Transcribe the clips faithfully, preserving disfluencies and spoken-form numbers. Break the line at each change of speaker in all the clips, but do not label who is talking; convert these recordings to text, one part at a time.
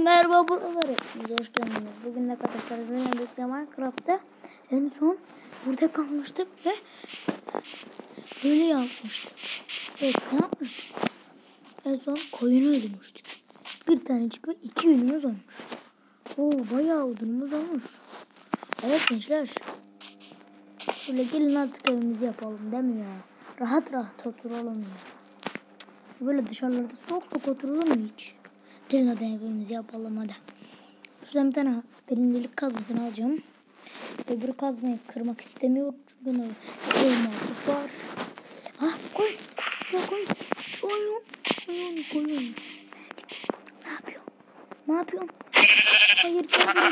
Merhaba buraları. Hoş geldiniz. Bugün de arkadaşlarımla birlikte Minecraft'ta en son burada kalmıştık ve böyle yapmıştık. Evet, ne yapmıştık biz? En son koyunu öldürmüştük. Bir tanecik ve iki ürünümüz olmuş. Oo, bayağı odunumuz olmuş. Evet gençler. Şöyle gelin artık evimizi yapalım değil mi ya? Rahat rahat oturalım ya. Böyle dışarılarda soğuk soğuk oturulur mu hiç? Gelin hadi evimizi yapalım hadi. Şuradan bir tane derinlik kazmasını alacağım. Öbür kazmayı kırmak istemiyorum. Çünkü buna koymak var. Ah koy. Şuraya koy. Koyun. Koyun. Koyun. Ne yapıyorsun? Ne yapıyorsun? Hayır.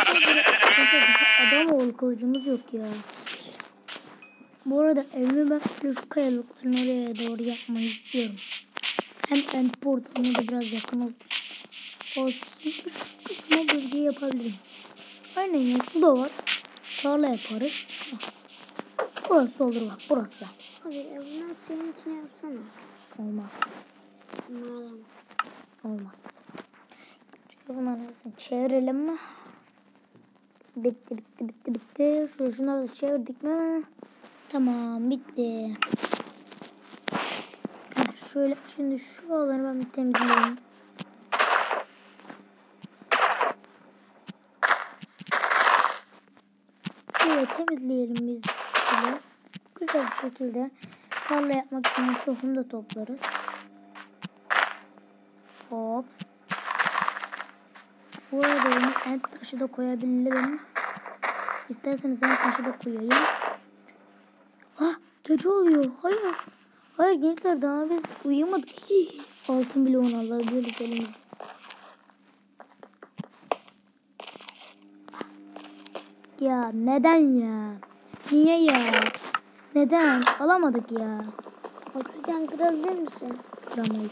Adam oğlu kılıcımız yok ya. Bu arada evimi ben şu kayalıkların oraya doğru yapmayı istiyorum. Hem end portalına da biraz yakın oldu. Olsun. Şu kısma bölgeyi yapabilirim. Aynen ya, su da var. Tarla yaparız. Burası olur bak, burası.
Abi evden suyun içine yapsana.
Olmaz.
Umarım.
Olmaz. Çünkü bunları çevirelim mi? Bitti bitti bitti bitti. Şöyle şunları da çevirdik mi? Tamam, bitti. Şöyle şimdi şu alanı ben bir temizleyeyim. Şöyle temizleyelim biz. Şöyle. Güzel bir şekilde tarla yapmak için tohum da toplarız. Hop. Bu arada benim en taşı da koyabilirim. İsterseniz en taşı da koyayım. Ah, gece oluyor. Hayır. Hayır gençler, daha biz uyuyamadık. Hii. Altın bile onu alabiliriz elimizde. Ya neden ya? Niye ya? Neden? Alamadık ya.
Oksijen kırabilir misin?
Kıramayız.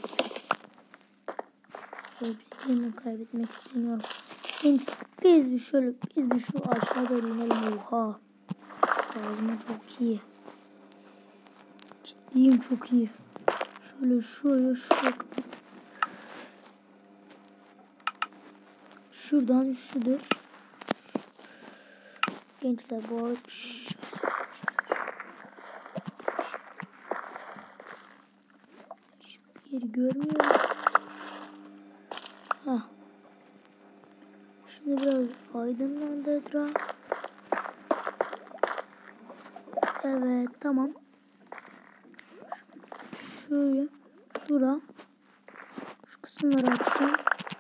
Oksijeni kaybetmek istemiyorum. Genç, biz bir şöyle, biz bir şu aşağı doğru inelim. Oha. Ağzıma çok iyi. Ciddiyim, çok iyi. Şöyle şuraya şuraya kapat. Şuradan şudur. Gençler bu arada bir yeri görmüyorum. Hah. Şimdi biraz aydınlandı etraf. Evet, tamam. Şöyle şura. Şu kısımları açacağım.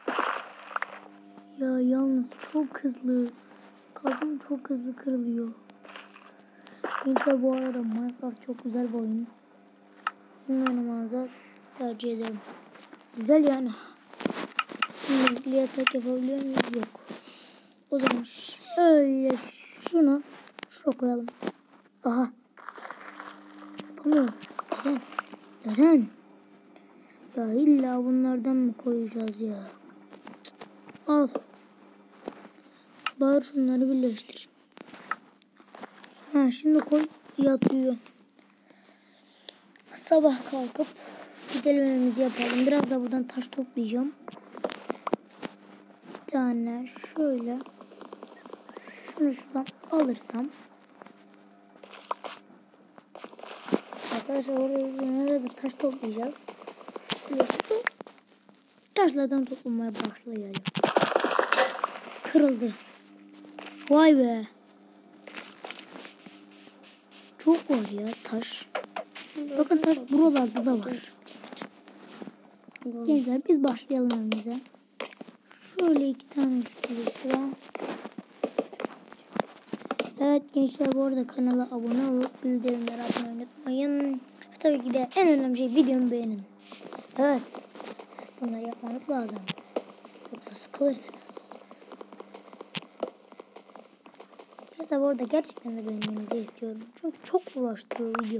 Ya yalnız çok hızlı. Kalbim çok hızlı kırılıyor. Gençler bu arada Minecraft çok güzel bir oyun. Sizin oynamanızı tercih ederim. Güzel yani. Şimdi yatak yapabiliyor muyuz? Yok. O zaman şöyle şunu şuraya koyalım. Aha. Yapamıyorum. Neden? Neden? Ya illa bunlardan mı koyacağız ya? Cık. Al. Bari şunları birleştir. Ha, şimdi koy, yatıyor. Sabah kalkıp gidelim evimizi yapalım. Biraz da buradan taş toplayacağım. Bir tane şöyle. Şunu şuradan alırsam. Arkadaşlar oraya nerede taş toplayacağız. Şöyle şu taşlardan toplamaya başlayalım. Kırıldı. Vay be. Çok var ya taş. Bakın taş buralarda da var. Gençler biz başlayalım evimize. Şöyle iki tane şöyle şuraya. Evet gençler, bu arada kanala abone olup bildirimleri atmayı unutmayın. Ve tabii ki de en önemli şey videomu beğenin. Evet. Bunları yapmanız lazım. Yoksa sıkılırsınız. Tabii bu arada gerçekten de beğenmenizi istiyorum. Çünkü çok uğraştırıyor video.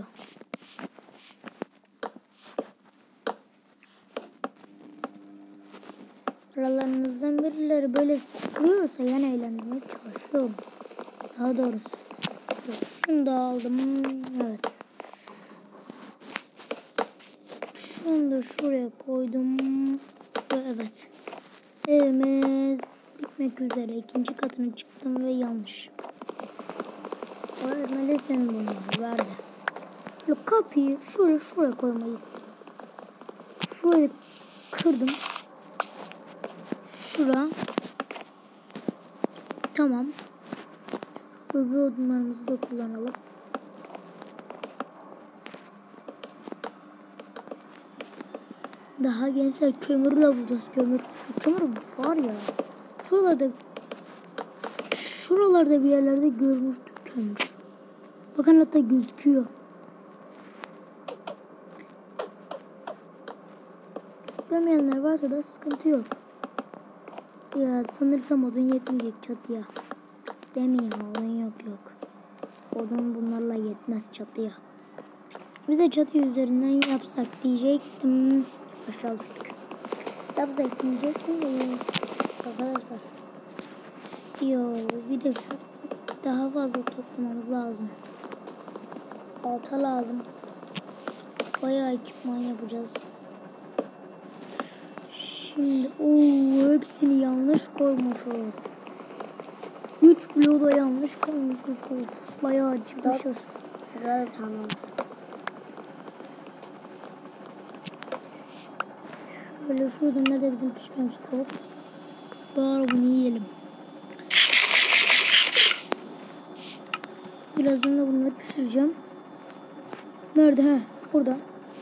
Aralarınızdan birileri böyle sıkılıyorsa yani eğlendirmeye çalışıyorum. Daha doğrusu. Şunu da aldım. Evet. Şunu da şuraya koydum. Ve evet. Evimiz bitmek üzere. İkinci katına çıktım ve yanlış. Öğretmelisin bunu. Verdi. Böyle kapıyı şuraya şuraya koymayı istedim. Şurayı kırdım. Şura. Tamam. Öbür odunlarımızı da kullanalım. Daha gençler kömürle bulacağız kömür. Kömür var ya. Şuralarda şuralarda bir yerlerde görmüştük kömür. Bakın hatta gözüküyor. Görmeyenler varsa da sıkıntı yok. Ya sanırsam odun yetmeyecek çatıya. Demeyeyim odun yok yok. Odun bunlarla yetmez çatıya. Bize çatı üzerinden yapsak diyecektim. Aşağı düştük. Yapsak diyecektim de arkadaşlar. Yo bir de şu daha fazla toplamamız lazım. Balta lazım. Bayağı ekipman yapacağız. Şimdi ooo hepsini yanlış koymuşuz. Üç bloğu da yanlış koymuşuz. Bayağı çıkmışız.
Şurada tamam.
Böyle şurada nerede bizim pişmemiş tavuk. Bari bunu yiyelim. Birazdan da bunları pişireceğim. Nerede? He, burada.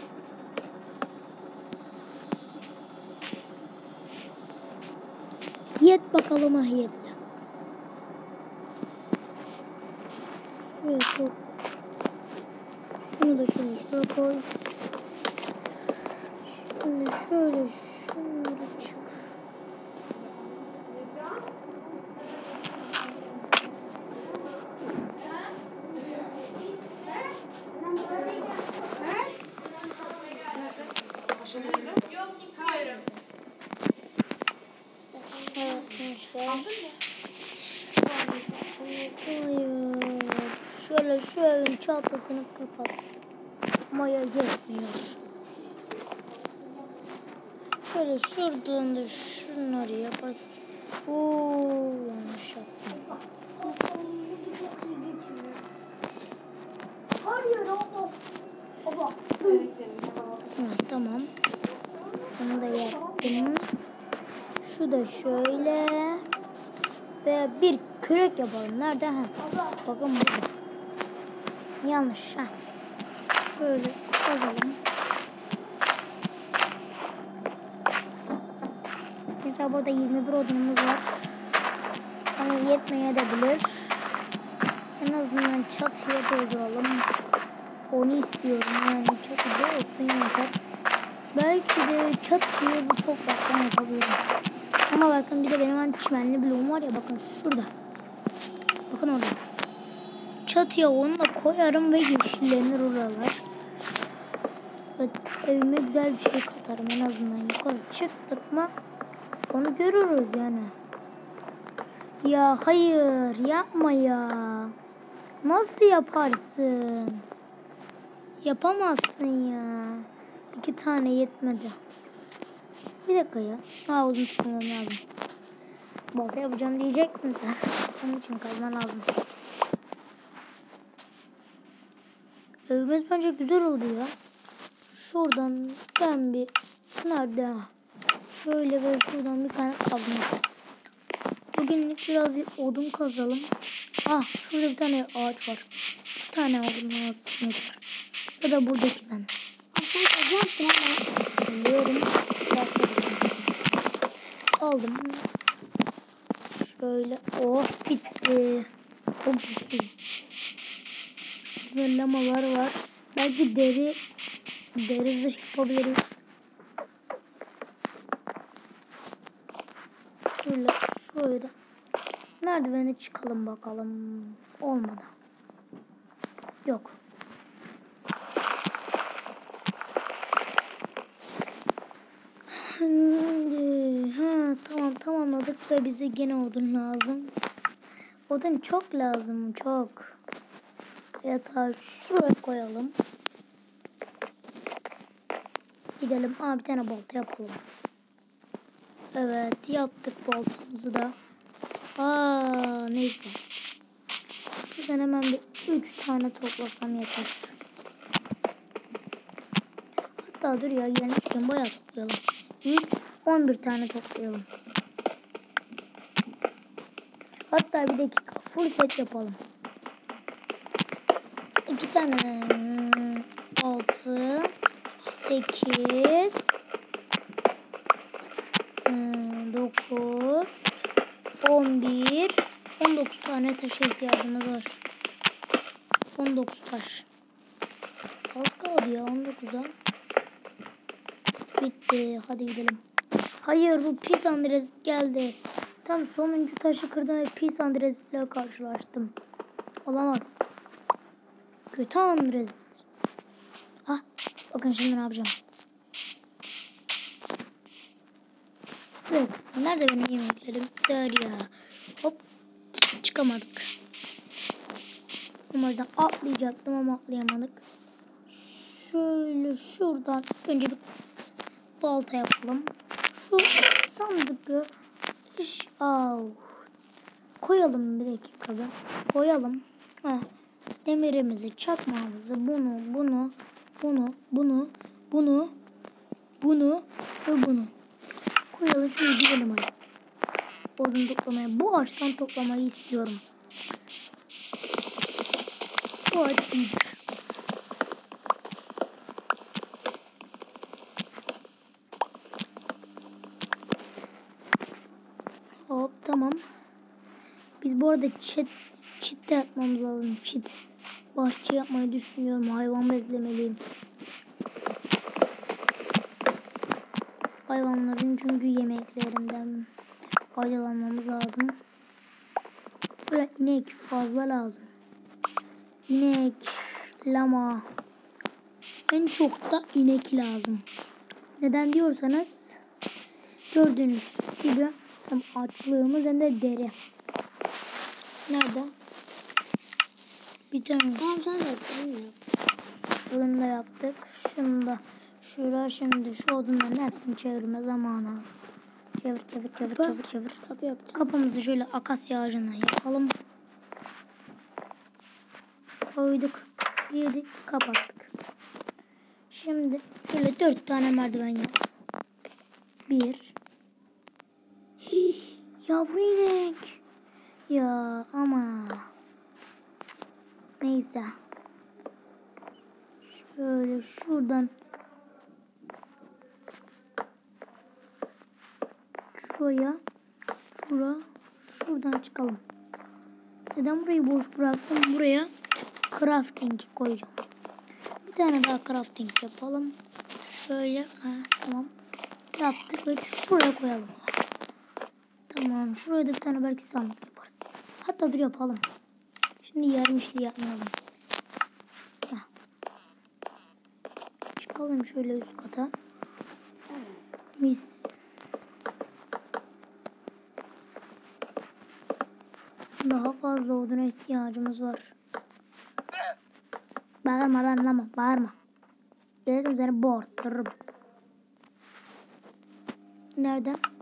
Yet bakalım ah yetle. Şuraya koy. Şunu da şöyle şuraya koy. Şimdi şöyle şunları çık. Hayır. Şöyle şu evin çatlısını kapat. Maya yetmiyor. Şöyle şuradan da şunları yaparız. Ooo yanlış yaptım. Ha, tamam. Bunu da yaptım. Şu da şöyle. Ve bir kürek yapalım. Nerede? Ha. Bakın burada. Yanlış. Ha. Böyle kazalım. Mesela burada yirmi bir odunumuz var. Ama yetmeye de bilir. En azından çatıya dolduralım. Onu istiyorum. Yani çatıda olsun yeter. Belki de çatıya bu topraktan yapabilirim. Ama bakın bir de benim hani çimenli bloğum var ya bakın şurada. Bakın orada. Çatıya onu da koyarım ve yeşillenir oralar. Ve evime güzel bir şey katarım en azından yukarı çıktık mı onu görürüz yani. Ya hayır yapma ya. Nasıl yaparsın? Yapamazsın ya. İki tane yetmedi. Bir dakika ya. Ha uzun tutmam lazım. Balta yapacağım diyecektim sen. Onun için kazman lazım. Evimiz bence güzel oldu ya. Şuradan ben bir nerede? Şöyle ve şuradan bir tane kazma. Bugünlük biraz bir odun kazalım. Ah şurada bir tane ağaç var. Bir tane odun lazım. Ya da buradaki ben.
Sen kazacaksın ama.
Biliyorum. Aldım. Şöyle. Oh bitti. Çok güzel. Böyle lamalar var. Belki deri deri zırh yapabiliriz. Şöyle şöyle. Merdivene çıkalım bakalım. Olmadı. Yok. Ha, tamam tamamladık da bize gene odun lazım. Odun çok lazım çok. Yatağı şuraya koyalım. Gidelim. Aa, bir tane balta yapalım. Evet yaptık baltamızı da. Aa, neyse. Buradan hemen bir üç tane toplasam yeter. Hatta dur ya, gelmişken bayağı toplayalım. üç, on bir tane toplayalım. Hatta bir dakika, full set yapalım. iki tane. altı, sekiz, dokuz, on bir, on dokuz tane taşa ihtiyacımız var. on dokuz taş. Az kaldı ya on dokuza. Bitti. Hadi gidelim. Hayır, bu pis Andres geldi. Tam sonuncu taşı kırdım ve pis Andres ile karşılaştım. Olamaz. Kötü Andres. Ah, bakın şimdi ne yapacağım. Evet. Nerede benim yemeklerim? Der ya. Hop. Çıkamadık. Umarım atlayacaktım ama atlayamadık. Şöyle şuradan önce bir balta yapalım. Şu sandığı iş av. Koyalım bir dakikada. Koyalım. Ha. Demirimizi, çakmağımızı, bunu, bunu, bunu, bunu, bunu, bunu ve bunu. Koyalım, şunu gidelim hadi. Odun toplamaya. Bu ağaçtan toplamayı istiyorum. Bu ağaç iyidir. Hop, tamam. Biz bu arada çit, çit de yapmamız lazım. Çit. Bahçe yapmayı düşünüyorum. Hayvan beslemeliyim. Hayvanların çünkü yemeklerinden faydalanmamız lazım. Böyle inek fazla lazım. İnek, lama. En çok da inek lazım. Neden diyorsanız gördüğünüz gibi hem açlığımız hem de deri. Nerede? Bir tane.
Tamam, sen de yaptın.
Bunu da yaptık. Şunu da. Şuraya şimdi şu odunların hepsini çevirme zamanı. Çevir çevir çevir çevir çevir.
Kapı yapacağım.
Kapımızı şöyle akasya ağacına yapalım. Koyduk. Yedik. Kapattık. Şimdi şöyle dört tane merdiven yap. Bir. Hii, yavru inek. Ya ama. Neyse. Şöyle şuradan. Şuraya. Şura. Şuradan çıkalım. Neden burayı boş bıraktım? Buraya crafting koyacağım. Bir tane daha crafting yapalım. Şöyle. Ha, tamam. Yaptık ve şuraya koyalım. Tamam. Şuraya da bir tane belki sandık yaparız. Hatta dur yapalım. Şimdi yarım işli yapmayalım. Heh. Çıkalım şöyle üst kata. Mis. Daha fazla oduna ihtiyacımız var. Bağırma lan lama. Bağırma. Gelirsem seni boğartırırım. Nerede?